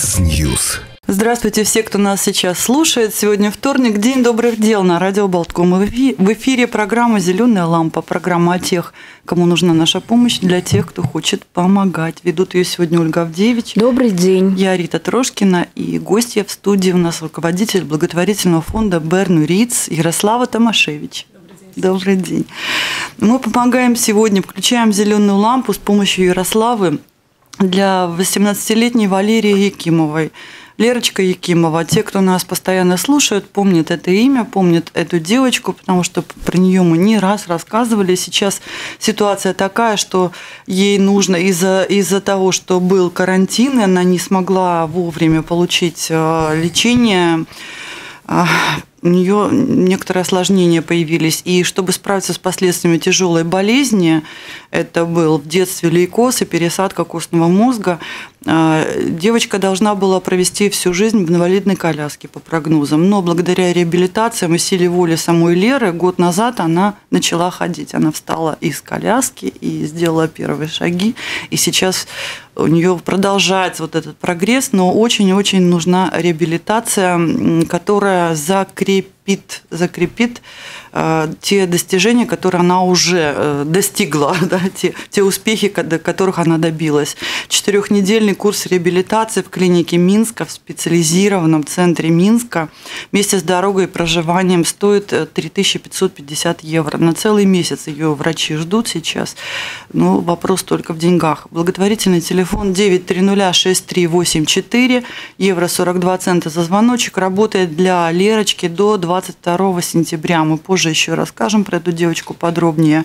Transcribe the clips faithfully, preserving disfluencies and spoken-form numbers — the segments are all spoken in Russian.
Яндекс.Ньюс. Здравствуйте, все, кто нас сейчас слушает. Сегодня вторник, день добрых дел на радио Болтком. В эфире программа «Зеленая лампа», программа о тех, кому нужна наша помощь, для тех, кто хочет помогать. Ведут ее сегодня Ольга Авдеевич. Добрый день. Я Рита Трошкина, и гостья в студии у нас руководитель благотворительного фонда Берну Риц Ярослава Томашевич. Добрый день. Мы помогаем сегодня, включаем зеленую лампу с помощью Ярославы для восемнадцатилетней Валерии Якимовой. Лерочка Якимова. Те, кто нас постоянно слушают, помнят это имя, помнят эту девочку, потому что про нее мы не раз рассказывали. Сейчас ситуация такая, что ей нужно из-за из-за того, что был карантин, и она не смогла вовремя получить лечение. У нее некоторые осложнения появились. И чтобы справиться с последствиями тяжелой болезни, это был в детстве лейкоз и пересадка костного мозга, девочка должна была провести всю жизнь в инвалидной коляске по прогнозам. Но благодаря реабилитациям и силе воли самой Леры год назад она начала ходить. Она встала из коляски и сделала первые шаги. И сейчас у нее продолжается вот этот прогресс, но очень-очень нужна реабилитация, которая закрепит, закрепит э, те достижения, которые она уже э, достигла, да, те, те успехи, до которых она добилась. Четырехнедельный курс реабилитации в клинике Минска, в специализированном центре Минска, вместе с дорогой и проживанием стоит три тысячи пятьсот пятьдесят евро. На целый месяц ее врачи ждут сейчас. Но вопрос только в деньгах. Благотворительный телефон девять три ноль шесть три восемь четыре, евро сорок два цента за звоночек, работает для Лерочки до двадцать второго сентября. Мы позже еще расскажем про эту девочку подробнее.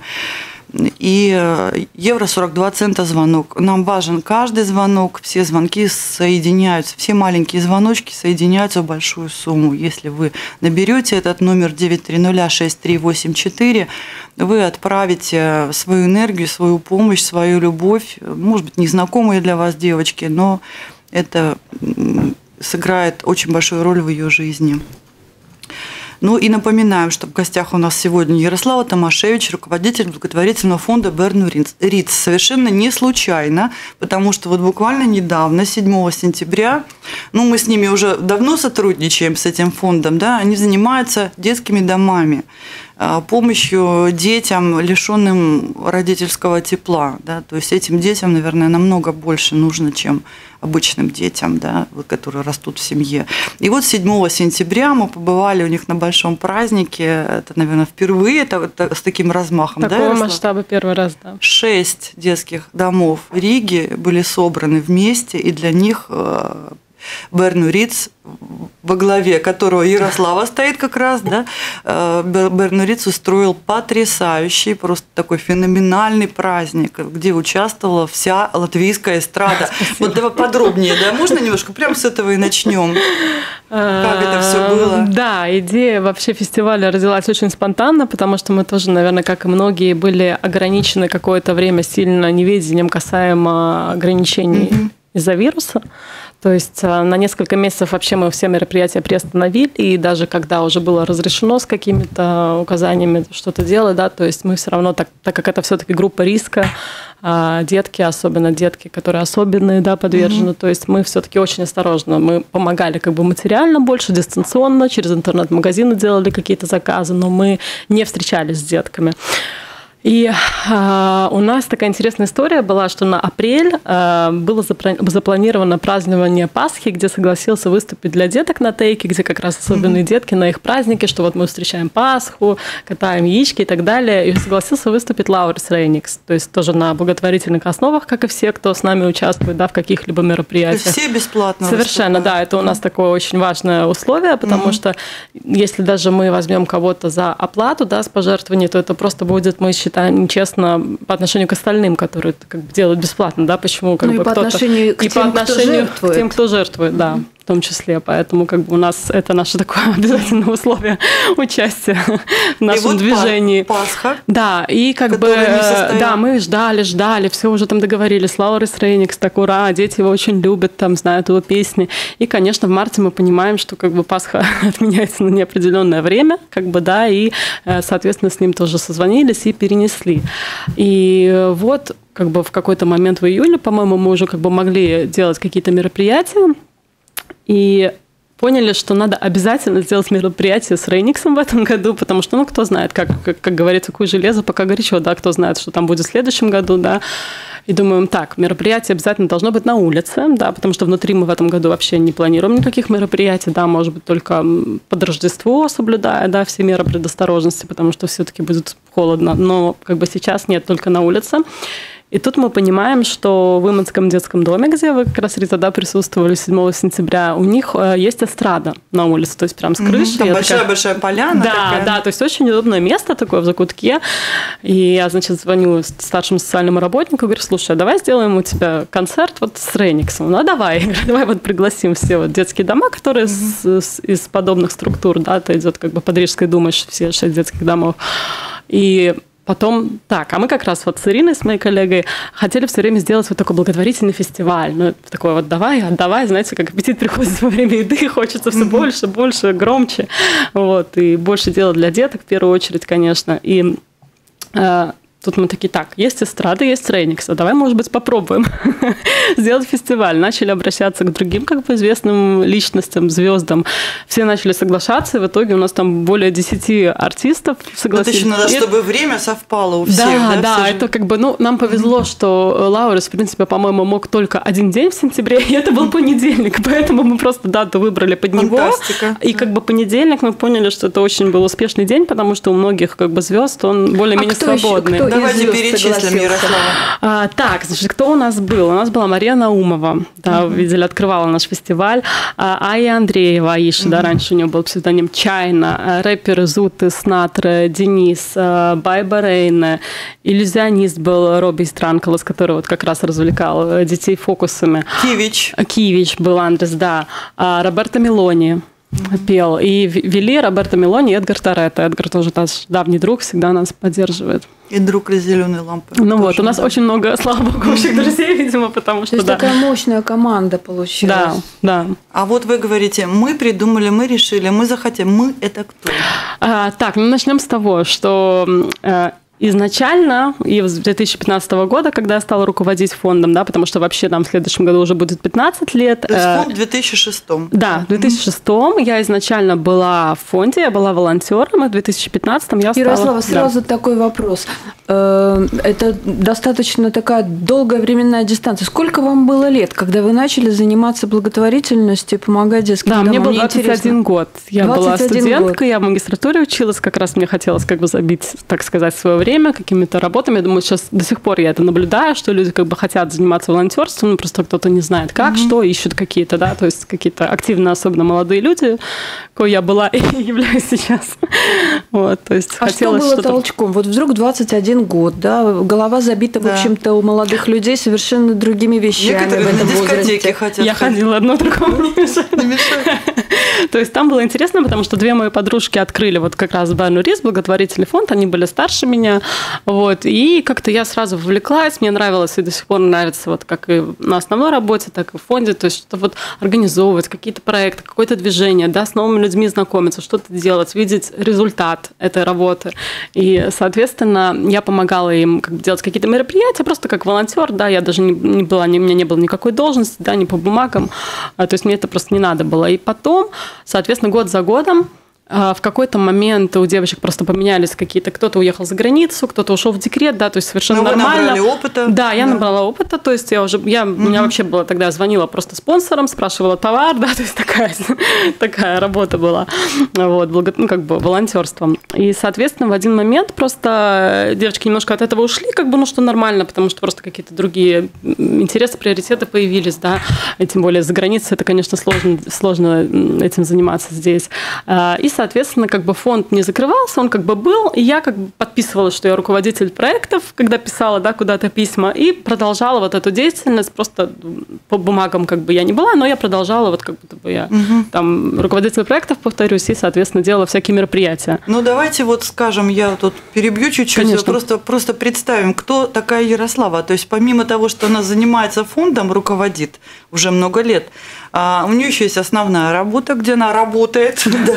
И евро сорок два цента звонок. Нам важен каждый звонок, все звонки соединяются, все маленькие звоночки соединяются в большую сумму. Если вы наберете этот номер девять три ноль шесть три восемь четыре, вы отправите свою энергию, свою помощь, свою любовь, может быть, незнакомые для вас девочки, но это сыграет очень большую роль в ее жизни. Ну и напоминаем, что в гостях у нас сегодня Ярослава Томашевич, руководитель благотворительного фонда Берну Риц. Совершенно не случайно, потому что вот буквально недавно, седьмого сентября, ну мы с ними уже давно сотрудничаем, с этим фондом, да, они занимаются детскими домами, помощью детям, лишенным родительского тепла. Да? То есть этим детям, наверное, намного больше нужно, чем обычным детям, да, которые растут в семье. И вот седьмого сентября мы побывали у них на большом празднике. Это, наверное, впервые это, это, с таким размахом. Такого да, масштаба первый раз, да. Шесть детских домов Риги были собраны вместе, и для них Берну Риц, во главе которого Ярослава стоит как раз, да, Берну Риц устроил потрясающий, просто такой феноменальный праздник, где участвовала вся латвийская эстрада. Спасибо. Вот давай подробнее, да, можно немножко? Прямо с этого и начнем. Как это все было? Да, идея вообще фестиваля родилась очень спонтанно, потому что мы тоже, наверное, как и многие, были ограничены какое-то время сильно неведением касаемо ограничений mm-hmm. из-за вируса. То есть на несколько месяцев вообще мы все мероприятия приостановили, и даже когда уже было разрешено с какими-то указаниями что-то делать, да, то есть мы все равно, так, так как это все-таки группа риска, детки, особенно детки, которые особенные, да, подвержены, mm-hmm. то есть мы все-таки очень осторожно, мы помогали как бы материально больше, дистанционно, через интернет-магазины делали какие-то заказы, но мы не встречались с детками. И э, у нас такая интересная история была, что на апрель э, было запланировано празднование Пасхи, где согласился выступить для деток на Тейке, где как раз особенные mm-hmm. детки на их празднике, что вот мы встречаем Пасху, катаем яички и так далее. И согласился выступить Лаурис Рейникс, то есть тоже на благотворительных основах, как и все, кто с нами участвует, да, в каких-либо мероприятиях. Все бесплатно. Совершенно, да, это у нас такое очень важное условие, потому mm-hmm. что если даже мы возьмем кого-то за оплату, да, с пожертвований, то это просто будет, мы считаем, нечестно по отношению к остальным, которые это как бы делают бесплатно, да, почему как ну, бы и по кто-то отношению к и тем, по отношению кто жертвует. к тем, кто жертвует, да, в том числе, поэтому как бы у нас это наше такое обязательное условие участия в нашем и вот движении. Пасха. Да, и как бы да, мы ждали, ждали, все уже там договорились, Лаурис Рейникс, так ура, дети его очень любят, там знают его песни, и, конечно, в марте мы понимаем, что как бы Пасха отменяется на неопределенное время, как бы да, и, соответственно, с ним тоже созвонились и перенесли. И вот как бы в какой-то момент в июле, по-моему, мы уже как бы могли делать какие-то мероприятия. и поняли, что надо обязательно сделать мероприятие с Рейниксом в этом году, потому что, ну, кто знает, как, как, как говорится, куй железо, пока горячо, да, кто знает, что там будет в следующем году, да. И думаем, так, мероприятие обязательно должно быть на улице, да, потому что внутри мы в этом году вообще не планируем никаких мероприятий, да, может быть, только под Рождество соблюдая, да, все меры предосторожности, потому что все-таки будет холодно, но как бы сейчас нет, только на улице. И тут мы понимаем, что в Иманском детском доме, где вы как раз, Рита, да, присутствовали седьмого сентября, у них есть эстрада на улице, то есть прям с крыши. Там большая-большая такая... поляна. Да, такая. да, то есть очень удобное место такое в закутке. И я, значит, звоню старшему социальному работнику, говорю, слушай, а давай сделаем у тебя концерт вот с Рейниксом. Ну, давай. Я говорю, давай вот пригласим все вот детские дома, которые mm-hmm. с, с, из подобных структур, да, это идет как бы под Рижской думой все шесть детских домов. И потом, так, а мы как раз вот с Ириной, с моей коллегой, хотели все время сделать вот такой благотворительный фестиваль. Ну, такой вот давай, отдавай, знаете, как аппетит приходит во время еды, хочется все больше, больше, громче. Вот, и больше дела для деток, в первую очередь, конечно. И э, тут мы такие, так, есть эстрада, есть Рейникс, а давай, может быть, попробуем сделать фестиваль. Начали обращаться к другим, как бы, известным личностям, звездам. Все начали соглашаться, и в итоге у нас там более десяти артистов согласились. Это еще надо, чтобы время совпало у всех. Да, да, да, это как бы, ну, нам повезло, что Лаурис, в принципе, по-моему, мог только один день в сентябре, и это был понедельник, поэтому мы просто дату выбрали под него. Фантастика. И как бы понедельник мы поняли, что это очень был успешный день, потому что у многих как бы звезд он более-менее а свободный. Еще, давайте перечислим, Ярослава. А, так, значит, кто у нас был? У нас была Мария Наумова, да, uh-huh. видели, открывала наш фестиваль. А, Ая Андреева, Аиша, uh-huh. да, раньше у нее был псевдоним Чайна, рэперы Зуты, Снатра, Денис, Байба Рейна, иллюзионист был Робби Странколос, который вот как раз развлекал детей фокусами. Кивич. Кивич был Андрес, да. А, Роберто Мелони пел. И вели Роберто Мелони и Эдгар Торетто. Эдгар тоже наш давний друг, всегда нас поддерживает. И друг из «Зеленой лампы». Ну вот, у нас да. очень много, слава богу, общих друзей, видимо, потому что... То есть да. такая мощная команда получилась. Да, да. А вот вы говорите, мы придумали, мы решили, мы захотим. Мы – это кто? А, так, ну начнем с того, что... Изначально, и с две тысячи пятнадцатого года, когда я стала руководить фондом, да, потому что вообще там в следующем году уже будет пятнадцать лет. То есть фонд в две тысячи шестом. Да, в две тысячи шестом я изначально была в фонде, я была волонтером, и в две тысячи пятнадцатом я стала... Ярослава, сразу да. такой вопрос. Это достаточно такая долгая временная дистанция. Сколько вам было лет, когда вы начали заниматься благотворительностью и помогать детским домам? Да, мне был двадцать один год. Я была студенткой, год. Я в магистратуре училась, как раз мне хотелось как бы забить, так сказать, свое время время какими-то работами. Я думаю, сейчас до сих пор я это наблюдаю, что люди как бы хотят заниматься волонтерством, но просто кто-то не знает как, mm-hmm. что, ищут какие-то, да, то есть какие-то активно, особенно молодые люди, какой я была и являюсь сейчас. Вот, то есть а хотелось что было что-то... толчком? Вот вдруг двадцать один год, да, голова забита, да. в общем-то, у молодых людей совершенно другими вещами. Некоторые в этом на дискотеке возрасте. хотят. Я ходила одно другому не мешает. То есть там было интересно, потому что две мои подружки открыли вот как раз Берну Рис, благотворительный фонд, они были старше меня, вот, и как-то я сразу вовлеклась, мне нравилось и до сих пор нравится вот как и на основной работе, так и в фонде, то есть что-то вот организовывать, какие-то проекты, какое-то движение, да, с новыми людьми знакомиться, что-то делать, видеть результат этой работы. И, соответственно, я помогала им как бы делать какие-то мероприятия, просто как волонтер, да, я даже не, не была, не, у меня не было никакой должности, да, ни по бумагам, то есть мне это просто не надо было. И потом, соответственно, год за годом в какой-то момент у девочек просто поменялись какие-то, кто-то уехал за границу, кто-то ушел в декрет, да, то есть совершенно Но нормально. Вы набрали опыта. Да, я да. набрала опыта, то есть я уже, я, угу. у меня вообще было тогда, звонила просто спонсорам, спрашивала товар, да, то есть такая, такая работа была, вот, благо, ну, как бы волонтерством. И, соответственно, в один момент просто девочки немножко от этого ушли, как бы, ну, что нормально, потому что просто какие-то другие интересы, приоритеты появились, да, и тем более за границей это, конечно, сложно, сложно этим заниматься здесь. И, соответственно, как бы фонд не закрывался, он как бы был, и я как бы подписывала, что я руководитель проектов, когда писала, да, куда-то письма, и продолжала вот эту деятельность, просто по бумагам как бы я не была, но я продолжала вот как будто бы я угу. там руководитель проектов, повторюсь, и, соответственно, делала всякие мероприятия. Ну, давайте вот скажем, я тут перебью чуть-чуть, просто, просто представим, кто такая Ярослава, то есть помимо того, что она занимается фондом, руководит уже много лет, а у нее еще есть основная работа, где она работает,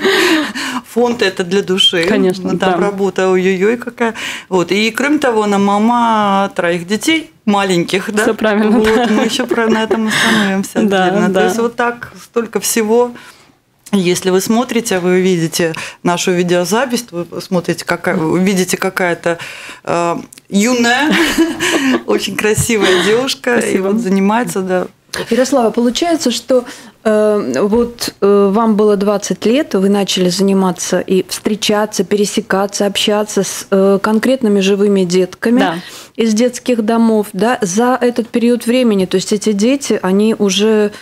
Фонд это для души. Конечно, там да. работа ой-ой-ой какая. Вот. И кроме того, она мама троих детей маленьких, да? Все правильно. Вот, да. мы еще на этом остановимся Да, отдельно. да. То есть вот так столько всего. Если вы смотрите, вы видите нашу видеозапись, вы смотрите, какая, вы видите какая-то э, юная, очень красивая девушка, и вот занимается, да. Ярослава, получается, что э, вот э, вам было двадцать лет, вы начали заниматься и встречаться, пересекаться, общаться с э, конкретными живыми детками Да. из детских домов, да, за этот период времени, то есть эти дети, они уже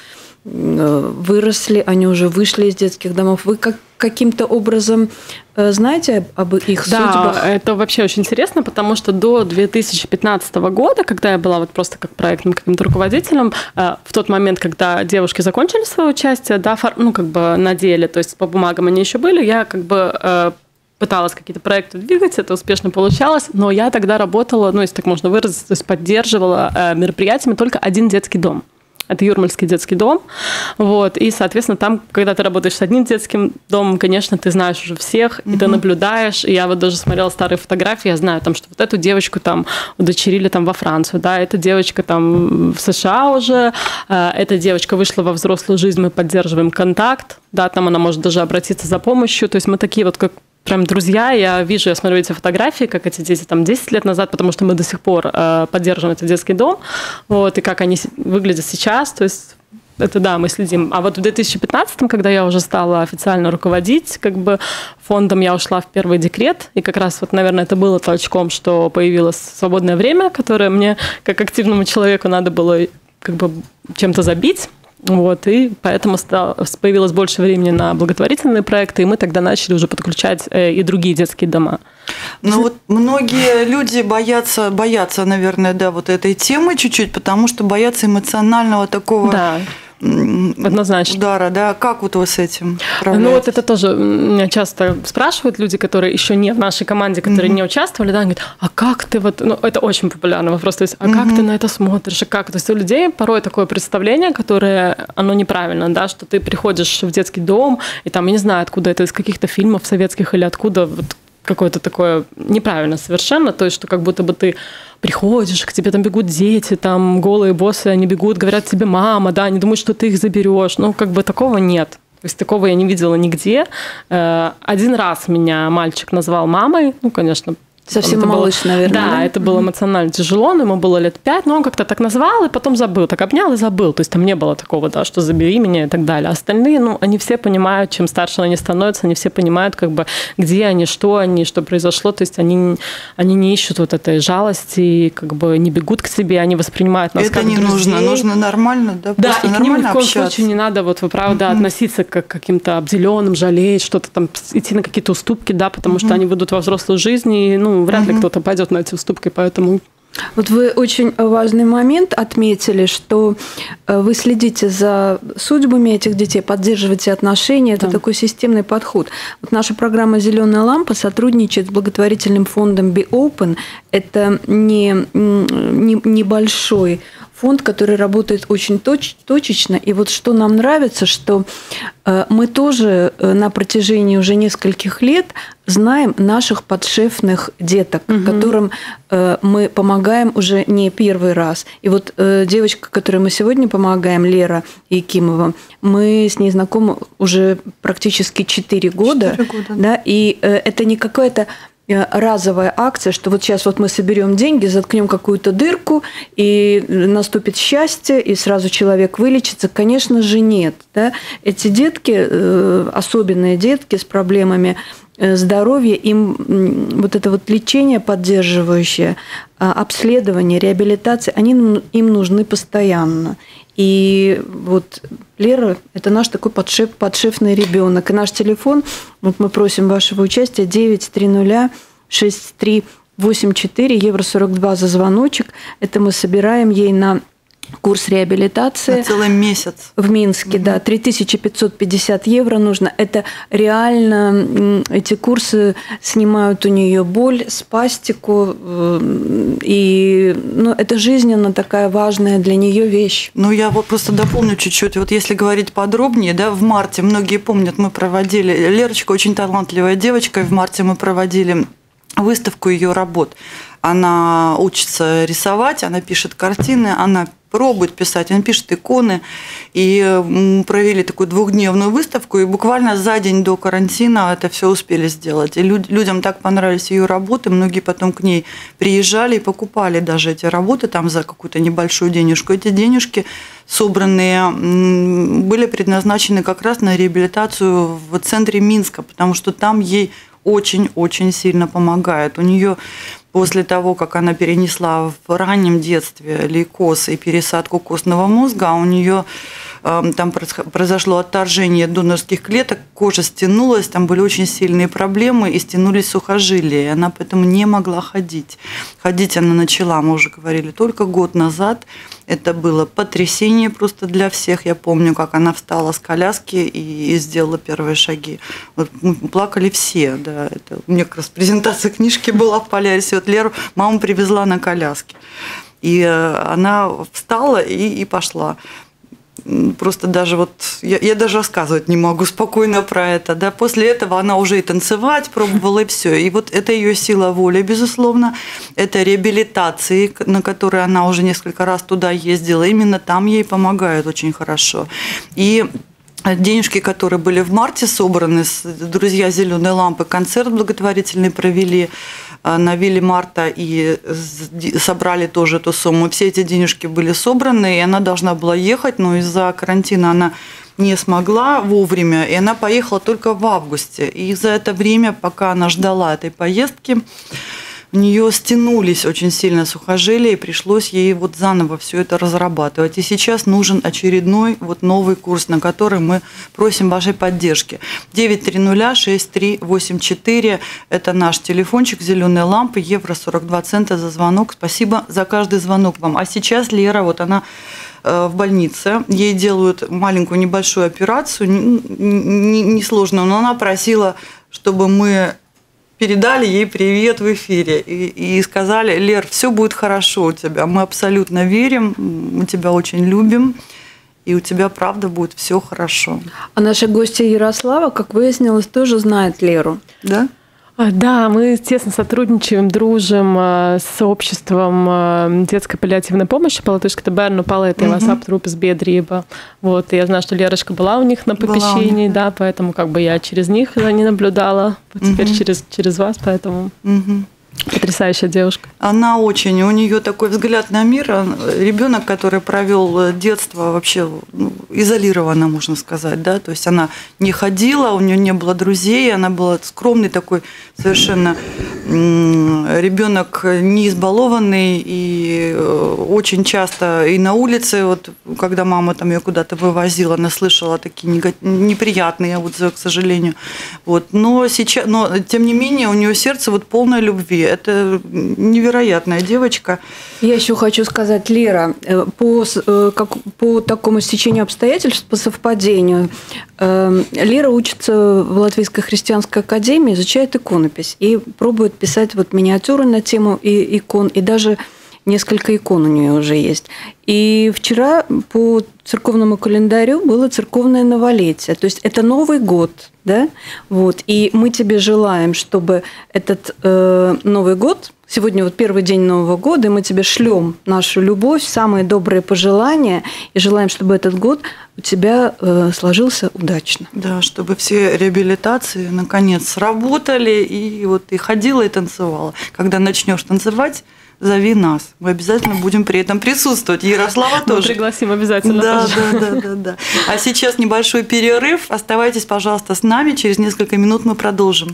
выросли, они уже вышли из детских домов. Вы как, каким-то образом знаете об их да, судьбах? Да, это вообще очень интересно, потому что до две тысячи пятнадцатого года, когда я была вот просто как проектным каким-то руководителем, в тот момент, когда девушки закончили свое участие, да, ну, как бы на деле, то есть по бумагам они еще были, я как бы пыталась какие-то проекты двигать, это успешно получалось, но я тогда работала, ну, если так можно выразиться, то есть поддерживала мероприятиями только один детский дом. Это Юрмальский детский дом. Вот. И, соответственно, там, когда ты работаешь с одним детским домом, конечно, ты знаешь уже всех, mm-hmm. и ты наблюдаешь. И я вот даже смотрела старые фотографии, я знаю, там, что вот эту девочку там удочерили там во Францию, да, эта девочка там в США уже, эта девочка вышла во взрослую жизнь, мы поддерживаем контакт, да, там она может даже обратиться за помощью. То есть мы такие вот как прям друзья, я вижу, я смотрю эти фотографии, как эти дети там десять лет назад, потому что мы до сих пор э, поддерживаем этот детский дом, вот, и как они выглядят сейчас, то есть это да, мы следим. А вот в две тысячи пятнадцатом, когда я уже стала официально руководить как бы фондом, я ушла в первый декрет, и как раз вот, наверное, это было толчком, что появилось свободное время, которое мне, как активному человеку, надо было как бы чем-то забить. Вот, и поэтому стало, появилось больше времени на благотворительные проекты, и мы тогда начали уже подключать и другие детские дома. Ну вот многие люди боятся, боятся, наверное, да, вот этой темы чуть-чуть, потому что боятся эмоционального такого... Да. Однозначно. Удара, да. Как вот вы с этим справляетесь? Ну вот это тоже меня часто спрашивают люди, которые еще не в нашей команде, которые mm-hmm. не участвовали, да, они говорят, а как ты вот, ну это очень популярный вопрос, то есть, а mm-hmm. как ты на это смотришь, а как, то есть у людей порой такое представление, которое, оно неправильно, да, что ты приходишь в детский дом, и там, я не знаю, откуда это, из каких-то фильмов советских или откуда, вот какое-то такое неправильно совершенно, то есть, что как будто бы ты приходишь, к тебе там бегут дети, там голые боссы, они бегут, говорят тебе мама, да, они думают, что ты их заберешь, ну, как бы такого нет. То есть такого я не видела нигде. Один раз меня мальчик назвал мамой, ну, конечно, совсем малыш, было, наверное. Да, да, это было эмоционально тяжело, но ему было лет пять, но он как-то так назвал и потом забыл, так обнял и забыл. То есть там не было такого, да, что забери меня и так далее. Остальные, ну, они все понимают, чем старше они становятся, они все понимают, как бы, где они, что они, что произошло. То есть они, они не ищут вот этой жалости, как бы не бегут к себе, они воспринимают нас это как не друзей. нужно, нужно нормально, да, да, и к ним ни в коем общаться. случае не надо, вот вы правда, mm-hmm. относиться как к каким-то обделенным, жалеть, что-то там, идти на какие-то уступки, да, потому mm-hmm. что они выйдут во взрослую жизнь, и, ну, вряд mm-hmm. ли кто-то пойдет на эти уступки, поэтому... Вот вы очень важный момент отметили, что вы следите за судьбами этих детей, поддерживаете отношения, это да. такой системный подход. Вот наша программа «Зеленая лампа» сотрудничает с благотворительным фондом Be Open. Это не, не, небольшой фонд, который работает очень точ, точечно. И вот что нам нравится, что мы тоже на протяжении уже нескольких лет знаем наших подшефных деток, угу. которым мы помогаем уже не первый раз. И вот девочка, которой мы сегодня помогаем, Лера Якимова, мы с ней знакомы уже практически четыре года. четыре года. Да, и это не какая-то разовая акция, что вот сейчас вот мы соберем деньги, заткнем какую-то дырку, и наступит счастье, и сразу человек вылечится. Конечно же, нет. Да? Эти детки, особенные детки с проблемами здоровья, им вот это вот лечение поддерживающее, обследование, реабилитация, они им нужны постоянно. И вот Лера – это наш такой подшеф, подшефный ребенок. И наш телефон, вот мы просим вашего участия, девять три ноль шесть три восемь четыре, евро сорок два за звоночек. Это мы собираем ей на курс реабилитации. На целый месяц. В Минске, угу. да, три тысячи пятьсот пятьдесят евро нужно. Это реально, эти курсы снимают у нее боль, спастику, и ну, это жизненно такая важная для нее вещь. Ну, я вот просто дополню чуть-чуть. Вот если говорить подробнее, да, в марте, многие помнят, мы проводили, Лерочка очень талантливая девочка, и в марте мы проводили выставку ее работ. Она учится рисовать, она пишет картины, она пробует писать, она пишет иконы. И провели такую двухдневную выставку, и буквально за день до карантина это все успели сделать. И людям так понравились ее работы, многие потом к ней приезжали и покупали даже эти работы там за какую-то небольшую денежку. Эти денежки, собранные, были предназначены как раз на реабилитацию в центре Минска, потому что там ей очень-очень сильно помогает. У нее после того, как она перенесла в раннем детстве лейкоз и пересадку костного мозга, у нее э, там произошло отторжение донорских клеток, кожа стянулась, там были очень сильные проблемы и стянулись сухожилия, и она поэтому не могла ходить. Ходить она начала, мы уже говорили, только год назад. Это было потрясение просто для всех. Я помню, как она встала с коляски и, и сделала первые шаги. Вот мы плакали все. Да. Это, у меня как раз презентация книжки была в Полярисе. Вот Леру мама привезла на коляске. И она встала и, и пошла. Просто даже вот, я, я даже рассказывать не могу спокойно про это. Да. После этого она уже и танцевать пробовала, и все. И вот это ее сила воли, безусловно. Это реабилитации, на которые она уже несколько раз туда ездила. Именно там ей помогают очень хорошо. И денежки, которые были в марте собраны, друзья «Зеленой лампы» концерт благотворительный провели на вилле Марта и собрали тоже эту сумму. Все эти денежки были собраны, и она должна была ехать, но из-за карантина она не смогла вовремя, и она поехала только в августе. И за это время, пока она ждала этой поездки, у нее стянулись очень сильно сухожилия, и пришлось ей вот заново все это разрабатывать. И сейчас нужен очередной вот новый курс, на который мы просим вашей поддержки. девять три ноль шесть три восемь четыре – это наш телефончик «Зеленые лампы», евро сорок два цента за звонок. Спасибо за каждый звонок вам. А сейчас Лера, вот она в больнице, ей делают маленькую небольшую операцию, несложную, но она просила, чтобы мы передали ей привет в эфире и, и сказали: Лер, все будет хорошо у тебя, мы абсолютно верим, мы тебя очень любим, и у тебя, правда, будет все хорошо. А наша гостья Ярослава, как выяснилось, тоже знает Леру. Да? Да, мы тесно сотрудничаем, дружим с обществом детской паллиативной помощи по латышски это Берну палеты и WhatsApp труппы с Бедриба. Вот, и я знаю, что Лерочка была у них на попечении, них, да, поэтому как бы я через них за ней наблюдала, теперь угу. через, через вас, поэтому... Угу. Потрясающая девушка. Она очень, у нее такой взгляд на мир. Ребенок, который провел детство вообще изолированно, можно сказать, да, то есть она не ходила, у нее не было друзей, она была скромный такой совершенно ребенок, не избалованный, и очень часто и на улице, вот когда мама там ее куда-то вывозила, она слышала такие неприятные отзывы, к сожалению. Вот, но сейчас, но тем не менее у нее сердце вот полное любви. Это невероятная девочка. Я еще хочу сказать, Лера, по, как, по такому стечению обстоятельств, по совпадению, Лера учится в Латвийской христианской академии, изучает иконопись и пробует писать вот миниатюры на тему икон, и даже несколько икон у нее уже есть. И вчера по церковному календарю было церковное новолетие. То есть это Новый год, да? Вот. И мы тебе желаем, чтобы этот э, Новый год, сегодня вот первый день Нового года, и мы тебе шлем нашу любовь, самые добрые пожелания, и желаем, чтобы этот год у тебя э, сложился удачно. Да, чтобы все реабилитации наконец сработали, и вот ты ходила и танцевала. Когда начнешь танцевать, зови нас. Мы обязательно будем при этом присутствовать. Ярослава тоже. Мы пригласим обязательно. Да, да, да, да, да. А сейчас небольшой перерыв. Оставайтесь, пожалуйста, с нами. Через несколько минут мы продолжим.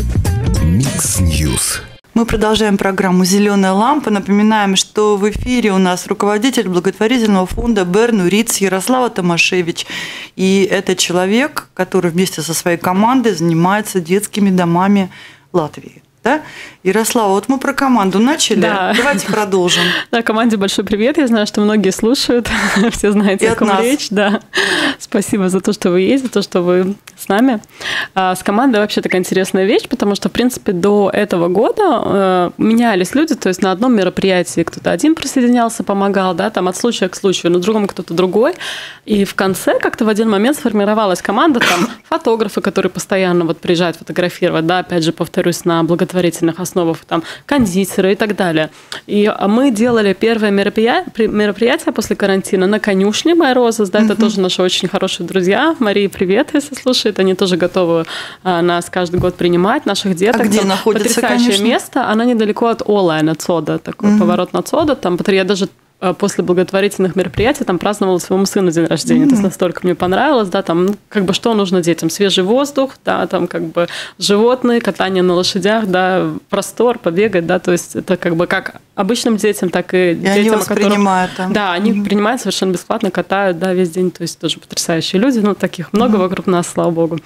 Микс Ньюс. Мы продолжаем программу «Зеленая лампа». Напоминаем, что в эфире у нас руководитель благотворительного фонда Берну Риц Ярослава Томашевич. И это человек, который вместе со своей командой занимается детскими домами Латвии. да? Ярослава, вот мы про команду начали, да. Давайте продолжим. Да, команде большой привет, я знаю, что многие слушают, все знаете, о ком речь. Да. Спасибо за то, что вы есть, за то, что вы с нами. А с командой вообще такая интересная вещь, потому что, в принципе, до этого года э, менялись люди, то есть на одном мероприятии кто-то один присоединялся, помогал, да, там от случая к случаю, на другом кто-то другой, и в конце как-то в один момент сформировалась команда, там фотографы, которые постоянно вот приезжают фотографировать, да, опять же, повторюсь, на благотворительных основах, там, кондитеры и так далее. И мы делали первое мероприятие, мероприятие после карантина на конюшне Майрозас, да, это угу. тоже наши очень хорошие друзья. Мария, привет, если слушает, они тоже готовы а, нас каждый год принимать, наших деток. А где там находится потрясающее конюшня? Место, она недалеко от Олайна, Цода, такой угу. поворот на Цода, там, я даже после благотворительных мероприятий там праздновала своему сыну день рождения. Mm-hmm. То есть настолько мне понравилось, да, там, ну, как бы что нужно детям? Свежий воздух, да, там как бы животные, катание на лошадях, да, простор, побегать, да, то есть это как бы как обычным детям, так и, и детям, они вас которых, принимают там. Да, они mm-hmm. принимают совершенно бесплатно, катают, да, весь день, то есть тоже потрясающие люди, ну, таких много mm-hmm. вокруг нас, слава богу.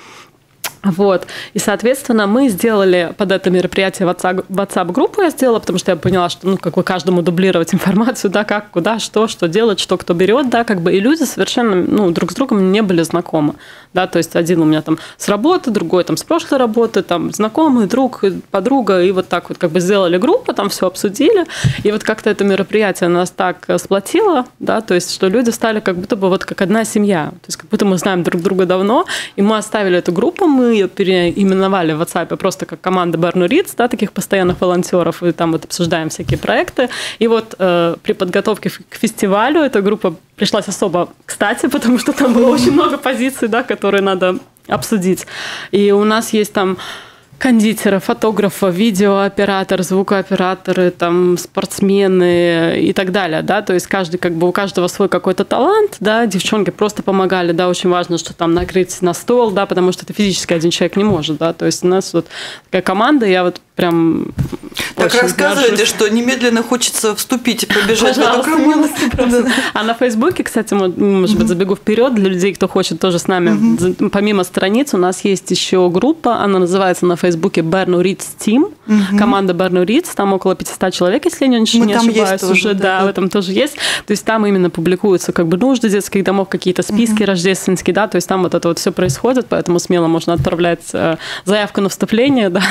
Вот. И, соответственно, мы сделали под это мероприятие WhatsApp-группу я сделала, потому что я поняла, что, ну, как бы каждому дублировать информацию, да, как, куда, что, что делать, что кто берет, да, как бы, и люди совершенно, ну, друг с другом не были знакомы, да, то есть один у меня там с работы, другой там с прошлой работы, там знакомый, друг, подруга, и вот так вот как бы сделали группу, там все обсудили, и вот как-то это мероприятие нас так сплотило, да, то есть что люди стали как будто бы вот как одна семья, то есть как будто мы знаем друг друга давно, и мы оставили эту группу, мы ее переименовали в WhatsApp просто как команда Берну Ридс, да, таких постоянных волонтеров, и там вот обсуждаем всякие проекты. И вот э, при подготовке к фестивалю эта группа пришлась особо кстати, потому что там было очень много позиций, да, которые надо обсудить. И у нас есть там кондитера, фотографа, видеооператор, звукооператоры, там, спортсмены и так далее, да, то есть каждый, как бы у каждого свой какой-то талант, да, девчонки просто помогали, да, очень важно, что там накрыть на стол, да, потому что это физически один человек не может, да, то есть у нас вот такая команда, я вот прям так рассказывайте, горжусь. Что немедленно хочется вступить и побежать Пожалуйста, в эту команду. А на Фейсбуке, кстати, может быть, забегу вперед для людей, кто хочет тоже с нами, uh-huh. помимо страниц, у нас есть еще группа, она называется на Фейсбуке Берну Ридс Team, uh-huh. команда Берну Ридс, там около пятьсот человек, если я не, не ошибаюсь, уже, тоже, да, да, в этом тоже есть. То есть там именно публикуются как бы нужды детских домов, какие-то списки uh-huh. рождественские, да, то есть там вот это вот все происходит, поэтому смело можно отправлять заявку на вступление, да.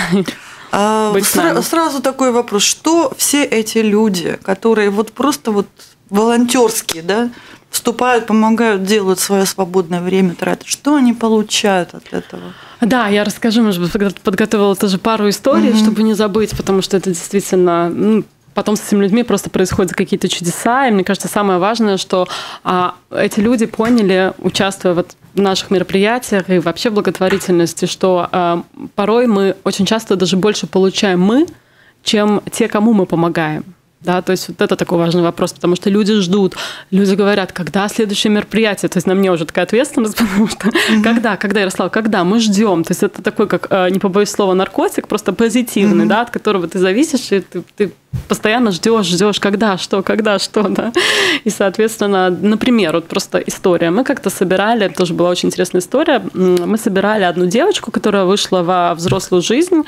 А, сра- сразу такой вопрос, что все эти люди, которые вот просто вот волонтерские, да, вступают, помогают, делают свое свободное время, тратят, что они получают от этого? Да, я расскажу, может быть, подготовила тоже пару историй, mm-hmm. чтобы не забыть, потому что это действительно... Ну, потом с этими людьми просто происходят какие-то чудеса, и мне кажется, самое важное, что а, эти люди поняли, участвуя вот в наших мероприятиях и вообще в благотворительности, что а, порой мы очень часто даже больше получаем мы, чем те, кому мы помогаем. Да, то есть вот это такой важный вопрос, потому что люди ждут, люди говорят, когда следующее мероприятие, то есть на мне уже такая ответственность, потому что mm-hmm. когда, когда, Ярослав, когда, мы ждем, то есть это такой, как, не побоюсь слова, наркотик, просто позитивный, mm-hmm. да, от которого ты зависишь, и ты, ты постоянно ждешь, ждешь, когда, что, когда, что, да, и, соответственно, например, вот просто история, мы как-то собирали, тоже была очень интересная история, мы собирали одну девочку, которая вышла во взрослую жизнь,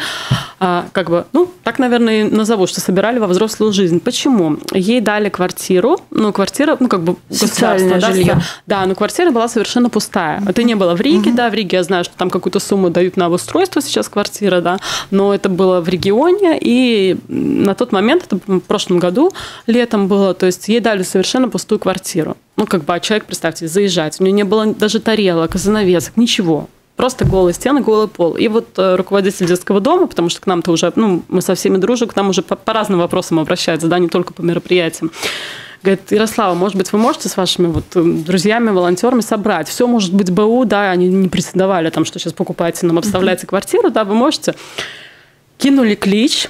как бы, ну, так, наверное, и назову, что собирали во взрослую жизнь. Почему? Ей дали квартиру, ну, квартира, ну, как бы социальное жилье. Да, да, но квартира была совершенно пустая. Mm-hmm. Это не было в Риге, mm-hmm. да, в Риге я знаю, что там какую-то сумму дают на обустройство сейчас квартира, да, но это было в регионе, и на тот момент, это в прошлом году, летом было, то есть ей дали совершенно пустую квартиру. Ну, как бы, а человек, представьте, заезжать, у нее не было даже тарелок, занавесок, ничего. Просто голые стены, голый пол. И вот руководитель детского дома, потому что к нам-то уже, ну, мы со всеми дружим, к нам уже по, по разным вопросам обращаются, да, не только по мероприятиям. Говорит, Ярослава, может быть, вы можете с вашими вот друзьями, волонтерами собрать? Все может быть БУ, да, они не претендовали, там, что сейчас покупаете нам, обставляете mm-hmm. квартиру, да, вы можете. Кинули клич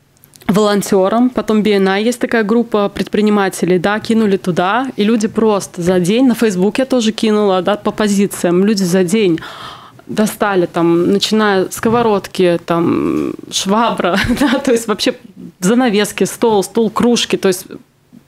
волонтерам, потом би эн ай, есть такая группа предпринимателей, да, кинули туда, и люди просто за день, на Facebook я тоже кинула, да, по позициям, люди за день достали там, начиная сковородки, там, швабра, да, то есть вообще занавески, стол, стул, кружки, то есть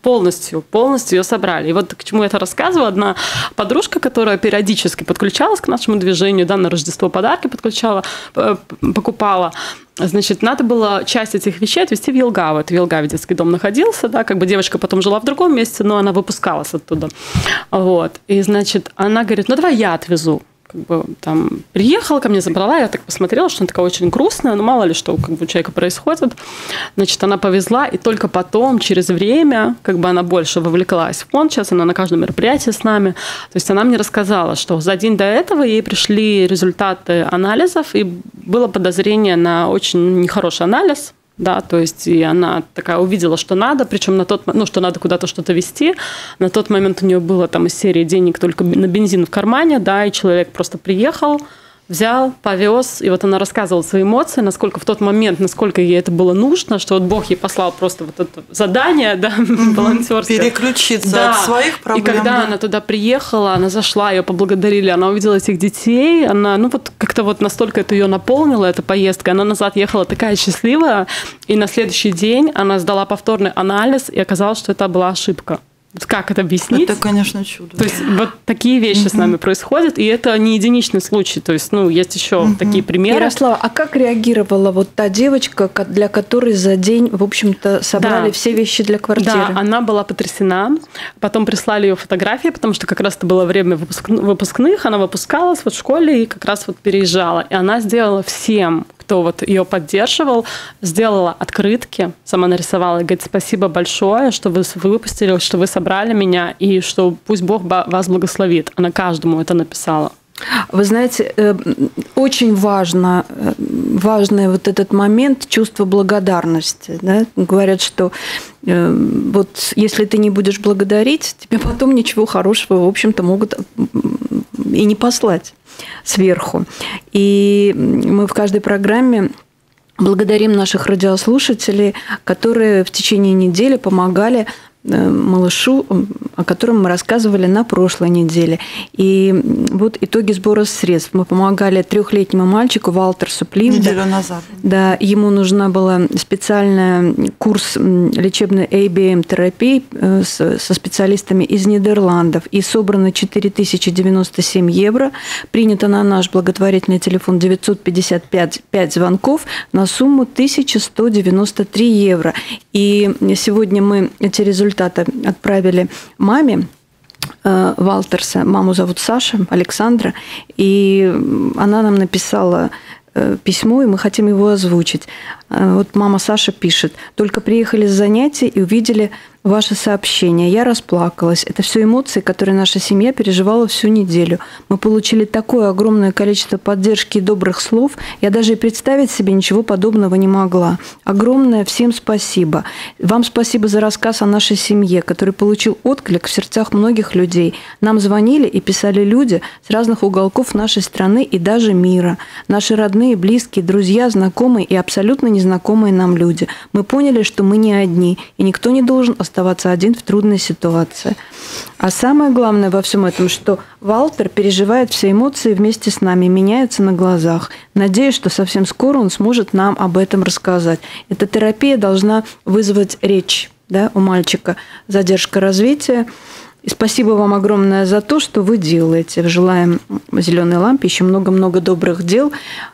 полностью, полностью ее собрали. И вот к чему я это рассказывала, одна подружка, которая периодически подключалась к нашему движению, да, на Рождество подарки подключала, покупала, значит, надо было часть этих вещей отвезти в Елгаву. Это в Елгаве детский дом находился, да, как бы девочка потом жила в другом месте, но она выпускалась оттуда. Вот. И, значит, она говорит, ну, давай я отвезу. Как бы там приехала ко мне, забрала, я так посмотрела, что она такая очень грустная, ну, мало ли что как бы у человека происходит. Значит, она повезла, и только потом, через время, как бы она больше вовлеклась в фонд, сейчас она на каждом мероприятии с нами. То есть она мне рассказала, что за день до этого ей пришли результаты анализов, и было подозрение на очень нехороший анализ. Да, то есть и она такая увидела, что надо, причем на тот, ну, что надо куда-то что-то везти. На тот момент у нее было там из серии денег только на бензин в кармане, да, и человек просто приехал, взял, повез, и вот она рассказывала свои эмоции, насколько в тот момент, насколько ей это было нужно, что вот Бог ей послал просто вот это задание, да, волонтерское. Переключиться да. от своих проблем. И когда да. она туда приехала, она зашла, ее поблагодарили, она увидела этих детей, она, ну вот как-то вот настолько это ее наполнило, эта поездка, она назад ехала такая счастливая, и на следующий день она сдала повторный анализ, и оказалось, что это была ошибка. Как это объяснить? Это, конечно, чудо. То есть вот такие вещи uh-huh. с нами происходят, и это не единичный случай. То есть, ну, есть еще uh-huh. такие примеры. Ярослава, а как реагировала вот та девочка, для которой за день, в общем-то, собрали да. все вещи для квартиры? Да, она была потрясена. Потом прислали ее фотографии, потому что как раз это было время выпускных. Она выпускалась вот в школе и как раз вот переезжала. И она сделала всем, кто вот ее поддерживал, сделала открытки, сама нарисовала и говорит, спасибо большое, что вы выпустили, что вы собрали меня, и что пусть Бог вас благословит. Она каждому это написала. Вы знаете, очень важно, важный вот этот момент чувства благодарности. Да? Говорят, что вот если ты не будешь благодарить, тебе потом ничего хорошего, в общем-то, могут и не послать сверху. И мы в каждой программе благодарим наших радиослушателей, которые в течение недели помогали малышу, о котором мы рассказывали на прошлой неделе. И вот итоги сбора средств. Мы помогали трехлетнему мальчику Валтерсу Пливда. Неделю назад. Да, ему нужна была специальный курс лечебной эй би эм-терапии со специалистами из Нидерландов. И собрано четыре тысячи девяносто семь евро. Принято на наш благотворительный телефон девятьсот пятьдесят пять пять звонков на сумму тысяча сто девяносто три евро. И сегодня мы эти результаты отправили маме Валтерса. Маму зовут Саша, Александра. И она нам написала письмо, и мы хотим его озвучить. Вот мама Саша пишет. «Только приехали с занятий и увидели ваше сообщение. Я расплакалась. Это все эмоции, которые наша семья переживала всю неделю. Мы получили такое огромное количество поддержки и добрых слов. Я даже и представить себе ничего подобного не могла. Огромное всем спасибо. Вам спасибо за рассказ о нашей семье, который получил отклик в сердцах многих людей. Нам звонили и писали люди с разных уголков нашей страны и даже мира. Наши родные, близкие, друзья, знакомые и абсолютно незнакомые нам люди. Мы поняли, что мы не одни, и никто не должен оставаться один в трудной ситуации. А самое главное во всем этом, что Валтер переживает все эмоции вместе с нами, меняются на глазах. Надеюсь, что совсем скоро он сможет нам об этом рассказать. Эта терапия должна вызвать речь, да, у мальчика, задержка развития. И спасибо вам огромное за то, что вы делаете. Желаем «Зеленой лампе» еще много-много добрых дел.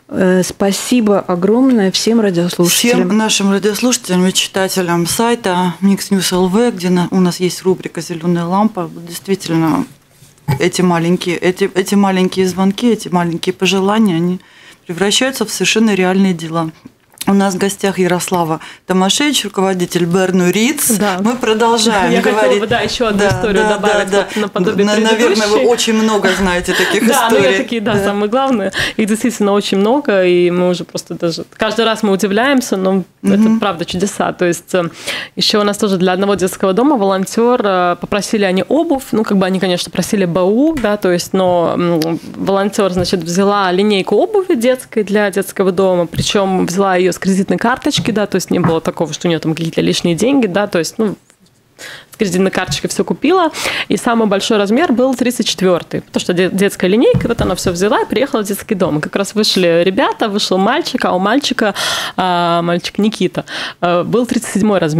Спасибо огромное всем радиослушателям. Всем нашим радиослушателям и читателям сайта Mix News точка эл ви, где у нас есть рубрика «Зеленая лампа». Действительно, эти маленькие, эти, эти маленькие звонки, эти маленькие пожелания, они превращаются в совершенно реальные дела. У нас в гостях Ярослава Томашевич, руководитель Берну Риц. Да. Мы продолжаем Я говорить. хотела бы, да, еще одну да, историю да, добавить да, да. наподобие На, Наверное, вы очень много знаете таких да, историй. Да, ну такие, да, да, самые главные. Их действительно очень много, и мы уже просто даже... Каждый раз мы удивляемся, но mm-hmm. это правда чудеса. То есть еще у нас тоже для одного детского дома волонтер попросили они обувь, ну как бы они, конечно, просили БУ, да, то есть, но волонтер, значит, взяла линейку обуви детской для детского дома, причем взяла ее с кредитной карточки, да, то есть не было такого, что у нее там какие-то лишние деньги, да, то есть, ну, с кредитной карточкой все купила, и самый большой размер был тридцать четвёртый, потому что детская линейка, вот она все взяла и приехала в детский дом. И как раз вышли ребята, вышел мальчик, а у мальчика, мальчик Никита, был тридцать седьмой размер.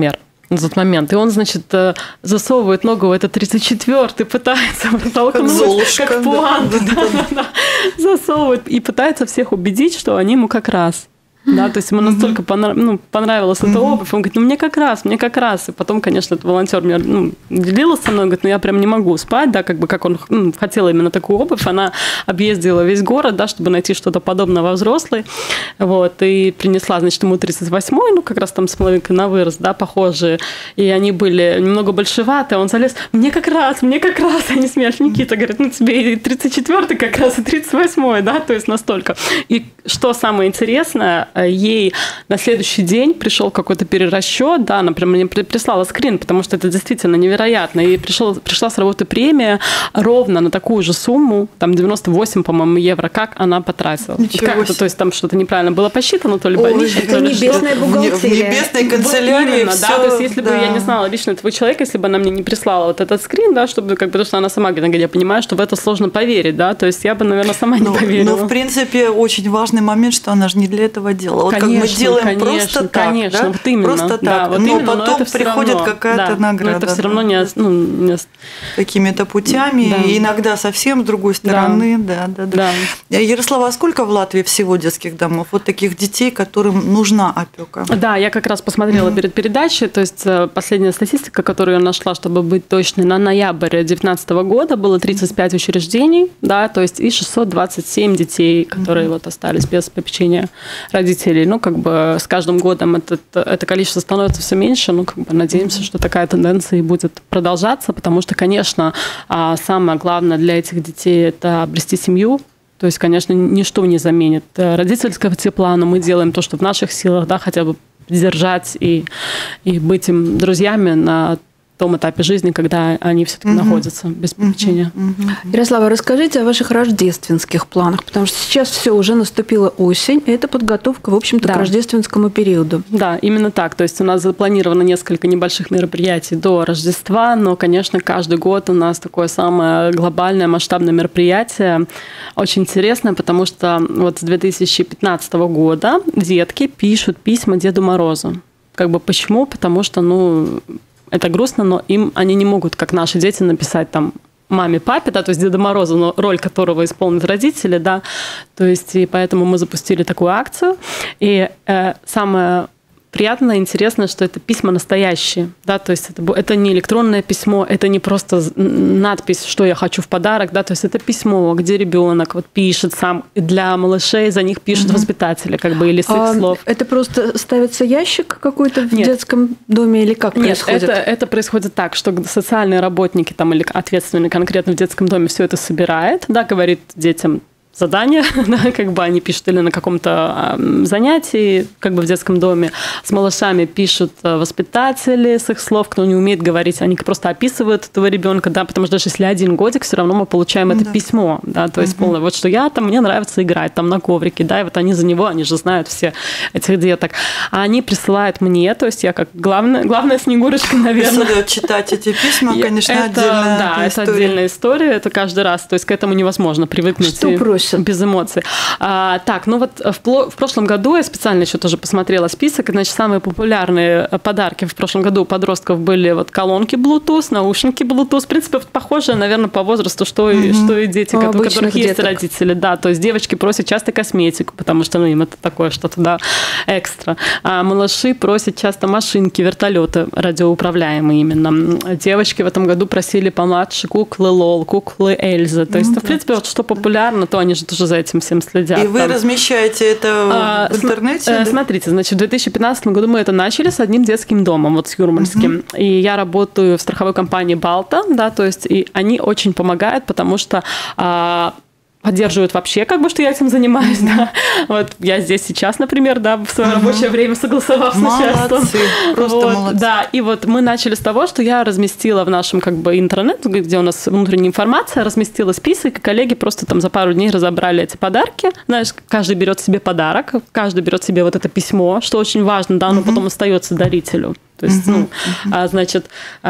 на тот момент. И он, значит, засовывает ногу в этот тридцать четвёртый, пытается протолкнуть, как, Золушка, как пуант, да. Да, да, да, засовывает и пытается всех убедить, что они ему как раз. Да, то есть ему настолько понрав... ну, понравилась эта обувь, он говорит, ну мне как раз, мне как раз. И потом, конечно, этот волонтер мне ну, делился со мной, говорит, ну я прям не могу спать, да, как бы как он ну, хотел именно такую обувь, она объездила весь город, да, чтобы найти что-то подобное во взрослой, вот, и принесла, значит, ему тридцать восьмой, ну как раз там с половинкой на вырост, да, похожие, и они были немного большеватые, он залез, мне как раз, мне как раз, они смеялись, Никита, говорит, ну тебе и тридцать четвёртый как раз, и тридцать восьмой, да, то есть настолько. И что самое интересное, ей на следующий день пришел какой-то перерасчет, да, например, мне прислала скрин, потому что это действительно невероятно. И пришел, пришла с работы премия ровно на такую же сумму, там девяносто восемь, по-моему, евро, как она потратила. Как это, то есть там что-то неправильно было посчитано, то ли больничный, то ли небесная что. бухгалтерия. В небесной канцелярии вот именно, всё, да, то есть если да. бы я не знала лично этого человека, если бы она мне не прислала вот этот скрин, да, чтобы, как бы, потому что она сама говорит, я понимаю, что в это сложно поверить, да, то есть я бы, наверное, сама не но, поверила. Но, в принципе, очень важный момент, что она же не для этого делала. Вот конечно, как мы делаем конечно, просто так, конечно, да? вот именно, просто так, да, вот но именно, потом но это приходит равно, какая-то да, награда. Но это все равно не, ну, не... какими-то путями, да. И иногда совсем с другой стороны. Да. Да, да, да. Ярослава, а сколько в Латвии всего детских домов? Вот таких детей, которым нужна опека? Да, я как раз посмотрела mm-hmm. перед передачей, то есть последняя статистика, которую я нашла, чтобы быть точной, на ноябрь две тысячи девятнадцатого года было тридцать пять учреждений, да, то есть и шестьсот двадцать семь детей, которые mm-hmm. вот остались без попечения родителей. Ну, как бы с каждым годом этот, это количество становится все меньше, ну, как бы надеемся, mm-hmm. что такая тенденция и будет продолжаться, потому что, конечно, самое главное для этих детей – это обрести семью. То есть, конечно, ничто не заменит родительского тепла, но мы делаем то, что в наших силах, да, хотя бы держать и, и быть им друзьями на том этапе жизни, когда они все-таки угу. находятся без попечения. Угу. Угу. Ярослава, расскажите о ваших рождественских планах, потому что сейчас все уже наступила осень, и это подготовка, в общем-то, да. к рождественскому периоду. Да, именно так. То есть у нас запланировано несколько небольших мероприятий до Рождества, но, конечно, каждый год у нас такое самое глобальное, масштабное мероприятие. Очень интересное, потому что вот с две тысячи пятнадцатого года детки пишут письма Деду Морозу. Как бы почему? Потому что, ну, это грустно, но им они не могут, как наши дети, написать там маме, папе, да, то есть Деда Мороза, но роль которого исполнят родители, да, то есть и поэтому мы запустили такую акцию. И э, самое приятно и интересно, что это письма настоящие, да, то есть это, это не электронное письмо, это не просто надпись, что я хочу в подарок, да, то есть это письмо, где ребенок вот пишет сам, и для малышей за них пишут угу. воспитатели, как бы, или с их а слов. Это просто ставится ящик какой-то в Нет. детском доме или как Нет, происходит? это, это происходит так, что социальные работники там, или ответственные конкретно в детском доме все это собирает, да, говорит детям задания, да, как бы они пишут или на каком-то э, занятии, как бы в детском доме, с малышами пишут э, воспитатели с их слов, кто не умеет говорить, они просто описывают этого ребенка, да, потому что даже если один годик, все равно мы получаем это да. письмо, да, то есть угу. полное, вот что я там, мне нравится играть там на коврике, да, и вот они за него, они же знают все этих деток, а они присылают мне, то есть я как главная, главная Снегурочка, наверное. Если читать эти письма, конечно, это, отдельная да, история. это отдельная история, это каждый раз, то есть к этому невозможно привыкнуть. Что просят? Без эмоций. А, так, ну вот в, в прошлом году я специально еще тоже посмотрела список, и, значит, самые популярные подарки в прошлом году у подростков были вот колонки Bluetooth, наушники Bluetooth, в принципе, похожие, наверное, по возрасту, что, mm-hmm. и, что и дети, у которых есть деток. Родители, да, то есть девочки просят часто косметику, потому что, ну, им это такое что-то, да, экстра. А малыши просят часто машинки, вертолеты радиоуправляемые именно. Девочки в этом году просили помладше куклы Лол, куклы Эльзы, то есть, mm-hmm. в принципе, вот что популярно, то они же тоже за этим всем следят. И вы там. размещаете это а, в интернете? См- да? Смотрите, значит, в две тысячи пятнадцатом году мы это начали с одним детским домом, вот с Юрмальским. Uh-huh. И я работаю в страховой компании «Балта», да, то есть и они очень помогают, потому что а, поддерживают вообще, как бы, что я этим занимаюсь, да. Вот я здесь сейчас, например, да, в свое uh-huh. рабочее время согласовав с начальством. Молодцы, просто вот, молодцы. Да, и вот мы начали с того, что я разместила в нашем, как бы, интернет, где у нас внутренняя информация, разместила список, и коллеги просто там за пару дней разобрали эти подарки. Знаешь, каждый берет себе подарок, каждый берет себе вот это письмо, что очень важно, да, оно uh-huh. потом остается дарителю. То есть, uh-huh, ну, uh-huh. значит,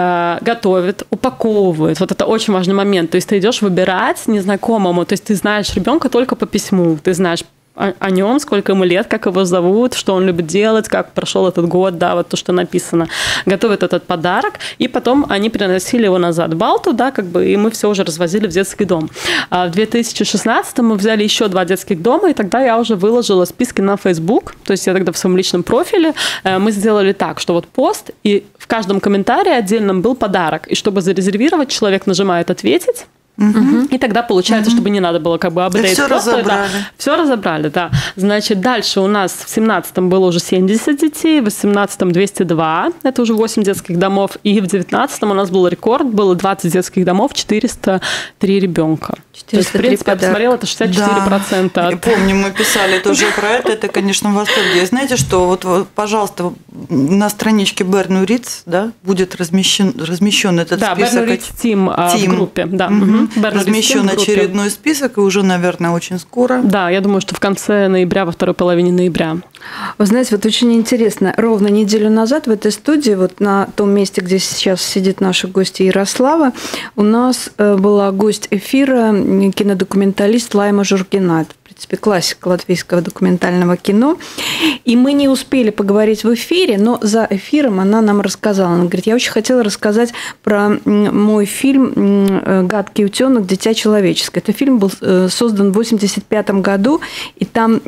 готовит, упаковывает. Вот это очень важный момент. То есть ты идешь выбирать незнакомому, то есть ты знаешь ребенка только по письму, ты знаешь о, о нем, сколько ему лет, как его зовут, что он любит делать, как прошел этот год, да, вот то, что написано. Готовят этот подарок, и потом они приносили его назад в Балту, да, как бы, и мы все уже развозили в детский дом. А в две тысячи шестнадцатом мы взяли еще два детских дома, и тогда я уже выложила списки на Facebook, то есть я тогда в своем личном профиле, мы сделали так, что вот пост, и в каждом комментарии отдельном был подарок, и чтобы зарезервировать, человек нажимает «Ответить», Угу. И тогда получается, угу. чтобы не надо было как бы апдейт. Все разобрали. Да, все разобрали, да. Значит, дальше у нас в семнадцатом было уже семьдесят детей, в восемнадцатом двести два, это уже восемь детских домов, и в девятнадцатом у нас был рекорд, было двадцать детских домов, четыреста три ребенка. четыреста три. То есть, в принципе, я посмотрела, это шестьдесят четыре процента. Да. От... Я помню, мы писали тоже про это, это, конечно, в восторге. Знаете, что вот, вот пожалуйста, на страничке Берну Риц, да, будет размещен, размещен этот да, список. Да, Берну Риц Тим в группе, да. Угу. Размещен очередной список, и уже, наверное, очень скоро. Да, я думаю, что в конце ноября, во второй половине ноября. Вы знаете, вот очень интересно, ровно неделю назад в этой студии, вот на том месте, где сейчас сидит наша гостья Ярослава, у нас была гость эфира, кинодокументалист Лайма Жургина. В принципе, классика латвийского документального кино. И мы не успели поговорить в эфире, но за эфиром она нам рассказала. Она говорит, я очень хотела рассказать про мой фильм «Гадкий утенок. Дитя человеческое». Этот фильм был создан в восемьдесят пятом году, и там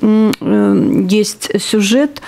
есть сюжет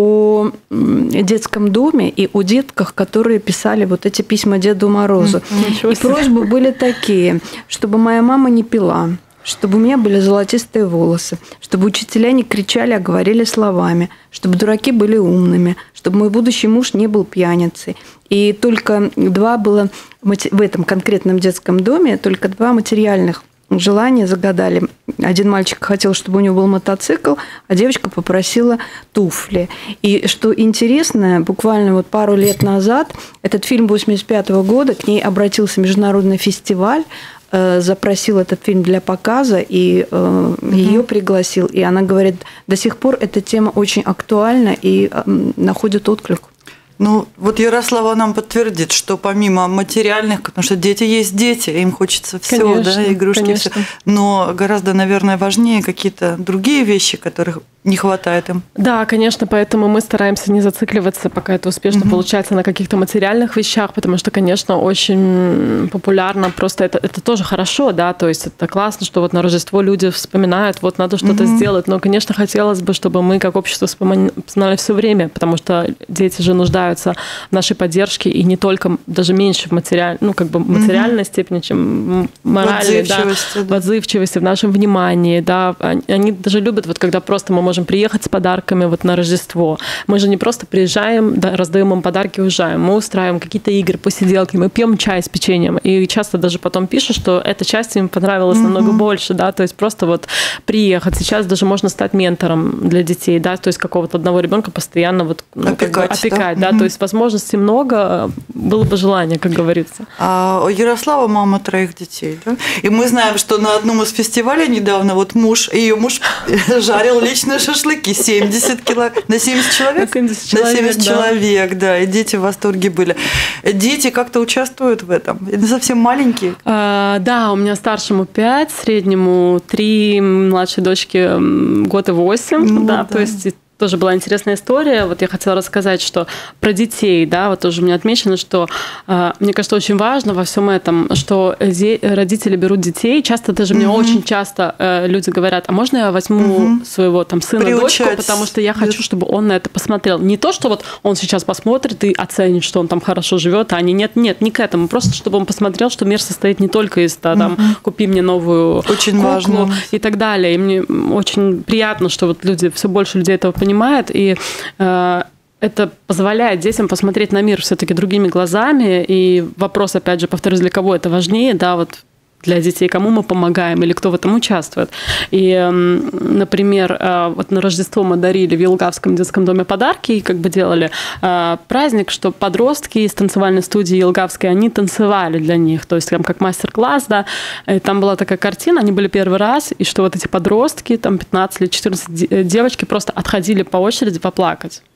о детском доме и о детках, которые писали вот эти письма Деду Морозу. И просьбы были такие, чтобы моя мама не пила, чтобы у меня были золотистые волосы, чтобы учителя не кричали, а говорили словами, чтобы дураки были умными, чтобы мой будущий муж не был пьяницей. И только два было в этом конкретном детском доме, только два материальных желания загадали. Один мальчик хотел, чтобы у него был мотоцикл, а девочка попросила туфли. И что интересно, буквально вот пару лет назад, этот фильм восемьдесят пятого года, к ней обратился международный фестиваль, запросил этот фильм для показа, и э, угу. ее пригласил. И она говорит, до сих пор эта тема очень актуальна и э, находит отклик. Ну, вот Ярослава нам подтвердит, что помимо материальных, потому что дети есть дети, им хочется все, да, игрушки, все. Но гораздо, наверное, важнее какие-то другие вещи, которых не хватает им. Да, конечно, поэтому мы стараемся не зацикливаться, пока это успешно угу. получается, на каких-то материальных вещах, потому что, конечно, очень популярно, просто это, это тоже хорошо, да, то есть это классно, что вот на Рождество люди вспоминают, вот надо что-то угу. сделать, но, конечно, хотелось бы, чтобы мы как общество вспоминали все время, потому что дети же нуждаются в нашей поддержке, и не только, даже меньше в материаль, ну, как бы материальной mm-hmm. степени, чем моральной, да, да. в отзывчивости, в нашем внимании, да, они, они даже любят, вот когда просто мы можем приехать с подарками вот на Рождество, мы же не просто приезжаем, да, раздаем им подарки, уезжаем, мы устраиваем какие-то игры, посиделки, мы пьем чай с печеньем, и часто даже потом пишут, что эта часть им понравилась mm-hmm. намного больше, да, то есть просто вот приехать, сейчас даже можно стать ментором для детей, да, то есть какого-то одного ребенка постоянно вот ну, опекать, как бы, опекать, да, да? То есть возможностей много, было бы желание, как говорится. А Ярослава мама троих детей, да? И мы знаем, что на одном из фестивалей недавно вот муж, ее муж жарил лично шашлыки семьдесят кило, на семьдесят человек? На семьдесят человек, на семьдесят да. человек, да, и дети в восторге были. Дети как-то участвуют в этом? Это совсем маленькие? А, да, у меня старшему пять, среднему три, младшей дочке год и восемь, ну, да, да, то есть тоже была интересная история. Вот я хотела рассказать, что про детей, да, вот тоже у меня отмечено, что э, мне кажется, очень важно во всем этом, что родители берут детей. Часто даже мне mm-hmm. очень часто э, люди говорят, а можно я возьму mm-hmm. своего там сына, Приучать. дочку, потому что я хочу, чтобы он на это посмотрел. Не то, что вот он сейчас посмотрит и оценит, что он там хорошо живет, а они нет, нет, не к этому. Просто чтобы он посмотрел, что мир состоит не только из да, там, mm-hmm. купи мне новую очень куклу важно. И так далее. И мне очень приятно, что вот люди, все больше людей этого понимают. понимает, и э, это позволяет детям посмотреть на мир все-таки другими глазами. И вопрос, опять же, повторюсь, для кого это важнее, да, вот для детей, кому мы помогаем или кто в этом участвует. И, например, вот на Рождество мы дарили в Елгавском детском доме подарки и как бы делали праздник, что подростки из танцевальной студии Елгавской, они танцевали для них, то есть там как мастер-класс, да, и там была такая картина, они были первый раз, и что вот эти подростки, там пятнадцать или четырнадцать девочки просто отходили по очереди поплакать.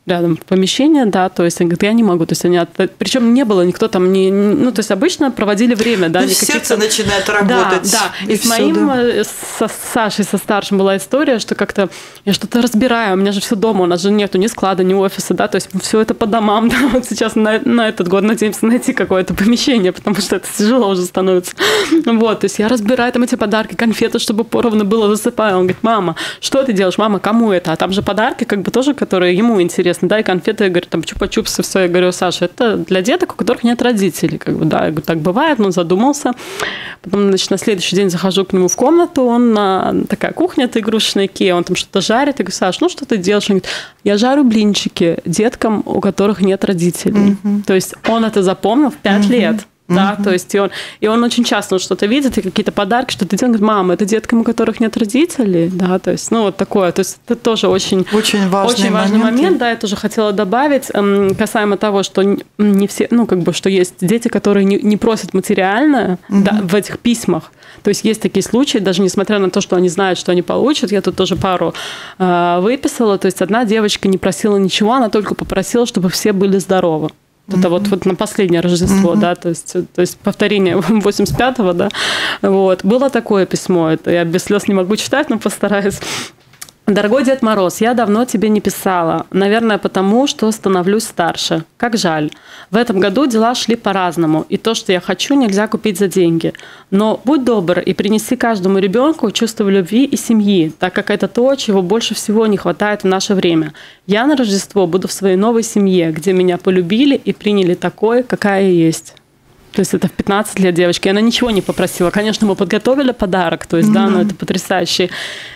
рядом помещение, да, то есть они говорят, я не могу, то есть они, причем не было никто там, не, ну, то есть обычно проводили время, да. То есть сердце начинает работать. Да, да, и, и с все, моим, да. со Сашей, со старшим была история, что как-то я что-то разбираю, у меня же все дома, у нас же нету ни склада, ни офиса, да, то есть все это по домам, да, вот сейчас на, на этот год надеемся найти какое-то помещение, потому что это тяжело уже становится. Вот, то есть я разбираю там эти подарки, конфеты, чтобы поровну было, высыпаю. Он говорит, мама, что ты делаешь? Мама, кому это? А там же подарки, как бы тоже, которые ему интересны. Да, и конфеты, я говорю, там чупа-чупсы, все. Я говорю, Саша, это для деток, у которых нет родителей. Как бы, да, я говорю, так бывает, но задумался. Потом, значит, на следующий день захожу к нему в комнату, он на такая кухня, это игрушечная Икеа, он там что-то жарит. Я говорю, Саш, ну что ты делаешь? Он говорит, я жарю блинчики деткам, у которых нет родителей. Mm-hmm. То есть он это запомнил в пять mm-hmm. лет. Да, mm-hmm. то есть и он, и он очень часто что-то видит, и какие-то подарки, что-то делает, говорит, мама, это деткам, у которых нет родителей, да, то есть, ну, вот такое, то есть это тоже очень, очень важный, очень важный момент, да, я тоже хотела добавить, эм, касаемо того, что не все, ну, как бы, что есть дети, которые не, не просят материальное, mm-hmm. да, в этих письмах, то есть есть такие случаи, даже несмотря на то, что они знают, что они получат, я тут тоже пару э, выписала, то есть одна девочка не просила ничего, она только попросила, чтобы все были здоровы. Это mm-hmm. вот, вот на последнее Рождество, mm-hmm. да, то есть, то есть повторение восемьдесят пятого, да, вот. Было такое письмо, это я без слез не могу читать, но постараюсь. Дорогой Дед Мороз, я давно тебе не писала. Наверное, потому что становлюсь старше. Как жаль. В этом году дела шли по-разному, и то, что я хочу, нельзя купить за деньги. Но будь добр и принеси каждому ребенку чувство любви и семьи, так как это то, чего больше всего не хватает в наше время. Я на Рождество буду в своей новой семье, где меня полюбили и приняли такой, какая я есть. То есть это в пятнадцать лет девочки. Она ничего не попросила. Конечно, мы подготовили подарок, то есть, mm-hmm. да, но это потрясающе.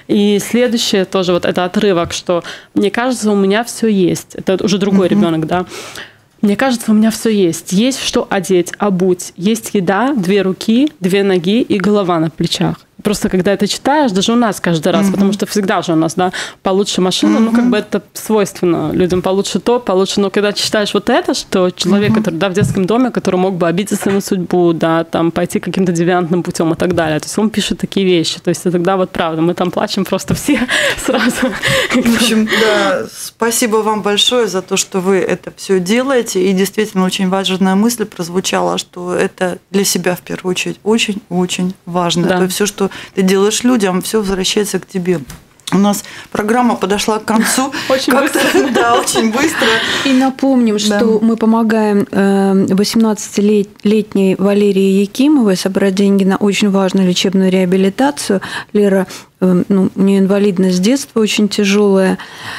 И следующее тоже вот это отрывок, что мне кажется, у меня все есть. Это уже другой mm-hmm. ребенок, да. Мне кажется, у меня все есть. Есть что одеть, обуть. Есть еда, две руки, две ноги и голова на плечах. Просто когда это читаешь, даже у нас каждый раз, mm-hmm. потому что всегда же у нас, да, получше машина, mm-hmm. ну, как бы это свойственно людям, получше то, получше, но когда читаешь вот это, что человек, mm-hmm. который, да, в детском доме, который мог бы обидеться на судьбу, да, там, пойти каким-то девиантным путем и так далее, то есть он пишет такие вещи, то есть и тогда вот правда, мы там плачем просто все сразу. В общем, да, спасибо вам большое за то, что вы это все делаете, и действительно очень важная мысль прозвучала, что это для себя в первую очередь очень-очень важно, да. То есть все, что ты делаешь людям, все возвращается к тебе. У нас программа подошла к концу. Очень быстро. Да, очень быстро. И напомним, что да. мы помогаем восемнадцатилетней Валерии Якимовой собрать деньги на очень важную лечебную реабилитацию. Лера, ну, у нее инвалидность с детства очень тяжелая.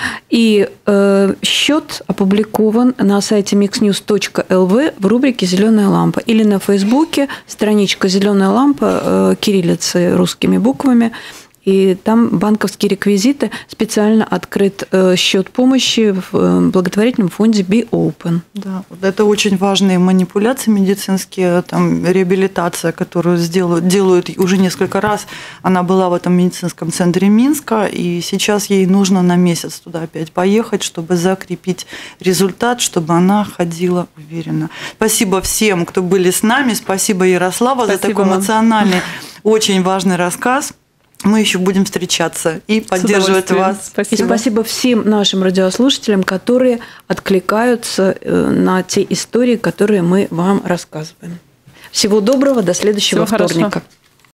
И э, счет опубликован на сайте миксньюз точка эл ви в рубрике «Зеленая лампа» или на Фейсбуке страничка «Зеленая лампа» э, кириллицей русскими буквами. И там банковские реквизиты, специально открыт счет помощи в благотворительном фонде Be Open. Да, вот это очень важные манипуляции медицинские, там, реабилитация, которую сделают, делают уже несколько раз. Она была в этом медицинском центре Минска, и сейчас ей нужно на месяц туда опять поехать, чтобы закрепить результат, чтобы она ходила уверенно. Спасибо всем, кто были с нами. Спасибо, Ярослава, спасибо за такой вам. Эмоциональный, очень важный рассказ. Мы еще будем встречаться и поддерживать вас. Спасибо. И спасибо всем нашим радиослушателям, которые откликаются на те истории, которые мы вам рассказываем. Всего доброго, до следующего Всего вторника. Хорошо.